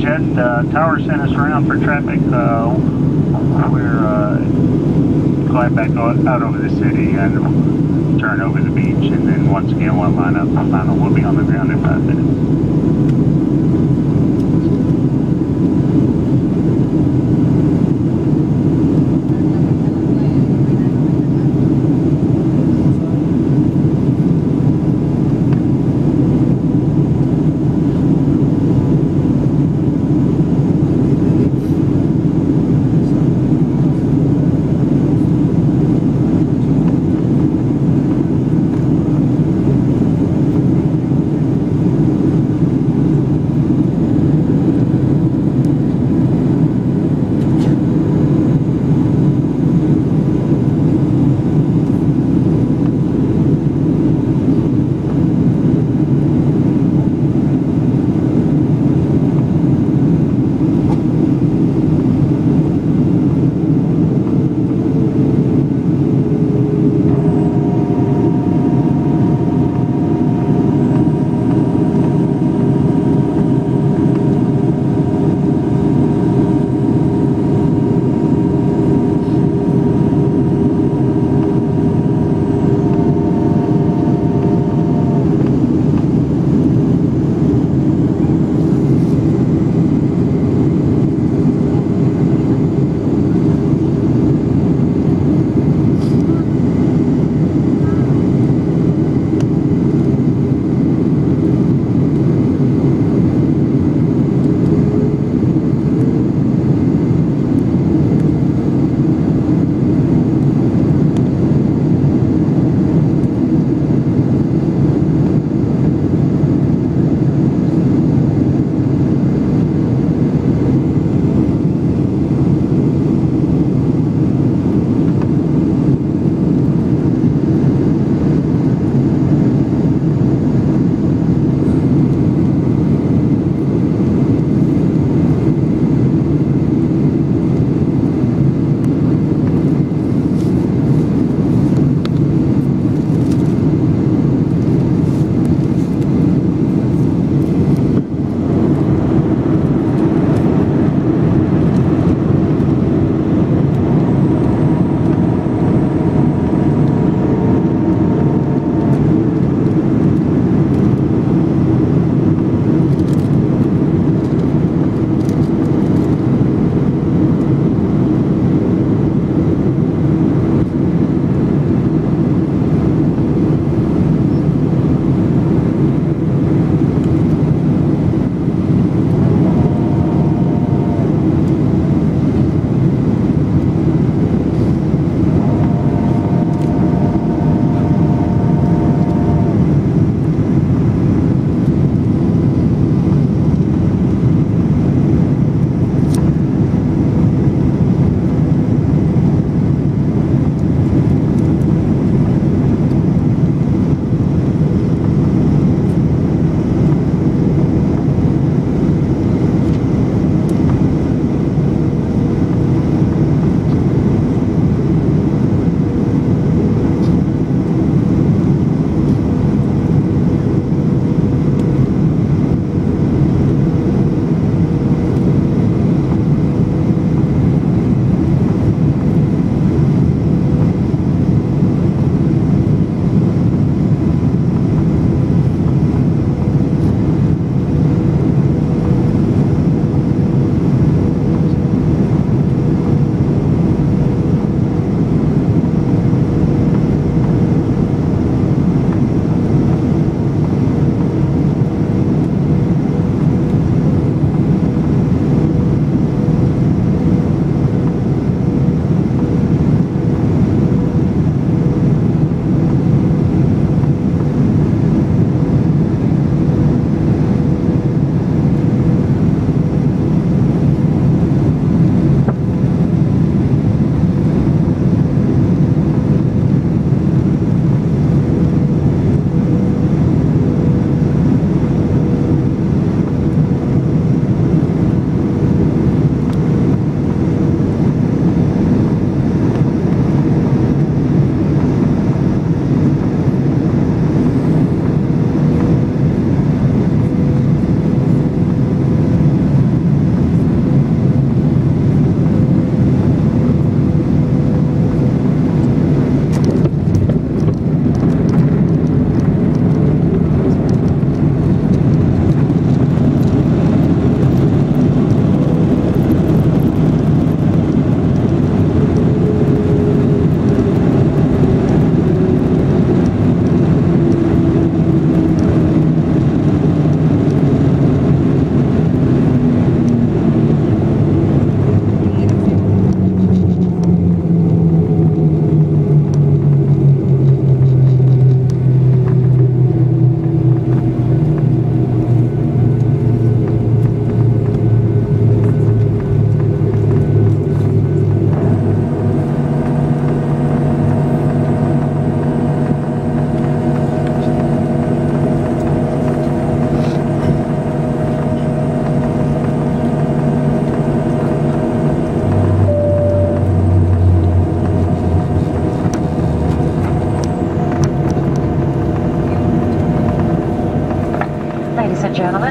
Jet. Tower sent us around for traffic. We're glide back out over the city and turn over the beach, and then once again we'll line up. We'll be on the ground in 5 minutes.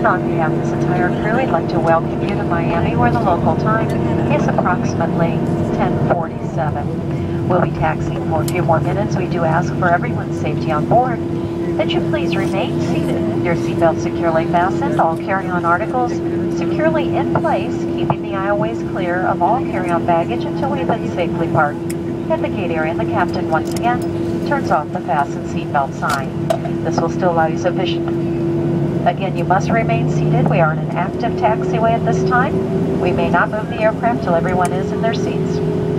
And on behalf of this entire crew, we'd like to welcome you to Miami, where the local time is approximately 10:47. We'll be taxiing for a few more minutes. We do ask for everyone's safety on board that you please remain seated, your seatbelt securely fastened, all carry-on articles securely in place, keeping the aisleways clear of all carry-on baggage until we've been safely parked at the gate area. And the captain once again turns off the fasten seatbelt sign. This will still allow you sufficient. Again, you must remain seated. We are in an active taxiway at this time. We may not move the aircraft till everyone is in their seats.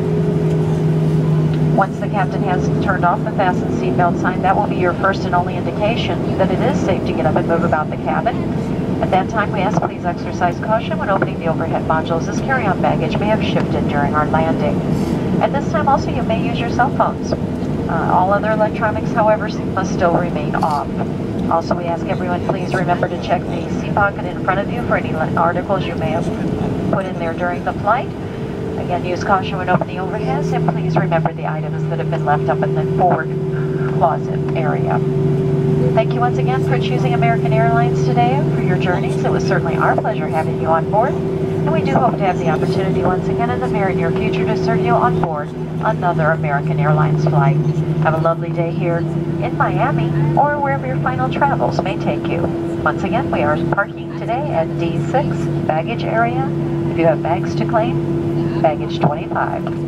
Once the captain has turned off the fasten seatbelt sign, that will be your first and only indication that it is safe to get up and move about the cabin. At that time, we ask please exercise caution when opening the overhead modules, as carry-on baggage may have shifted during our landing. At this time also, you may use your cell phones. All other electronics, however, must still remain off. Also, we ask everyone please remember to check the seat pocket in front of you for any articles you may have put in there during the flight. Again, use caution when opening overheads, and please remember the items that have been left up in the forward closet area. Thank you once again for choosing American Airlines today and for your journeys. It was certainly our pleasure having you on board, and we do hope to have the opportunity once again in the very near future to serve you on board another American Airlines flight. Have a lovely day here in Miami or wherever your final travels may take you. Once again, we are parking today at D6 baggage area. If you have bags to claim, baggage 25.